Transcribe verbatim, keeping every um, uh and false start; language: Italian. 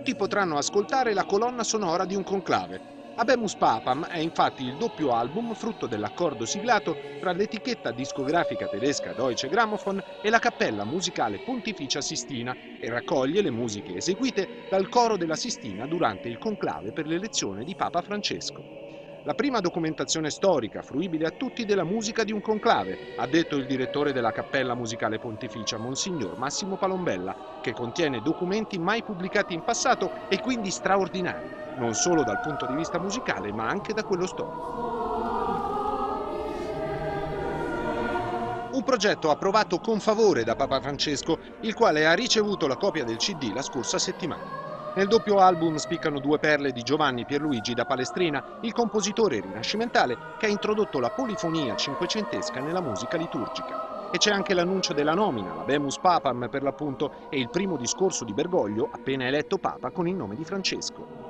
tutti potranno ascoltare la colonna sonora di un conclave. Habemus Papam è infatti il doppio album frutto dell'accordo siglato tra l'etichetta discografica tedesca Deutsche Grammophon e la Cappella Musicale Pontificia Sistina e raccoglie le musiche eseguite dal coro della Sistina durante il conclave per l'elezione di Papa Francesco. La prima documentazione storica fruibile a tutti della musica di un conclave, ha detto il direttore della Cappella Musicale Pontificia, Monsignor Massimo Palombella, che contiene documenti mai pubblicati in passato e quindi straordinari, non solo dal punto di vista musicale ma anche da quello storico. Un progetto approvato con favore da Papa Francesco, il quale ha ricevuto la copia del C D la scorsa settimana. Nel doppio album spiccano due perle di Giovanni Pierluigi da Palestrina, il compositore rinascimentale che ha introdotto la polifonia cinquecentesca nella musica liturgica. E c'è anche l'annuncio della nomina, l'Habemus Papam per l'appunto, e il primo discorso di Bergoglio, appena eletto Papa con il nome di Francesco.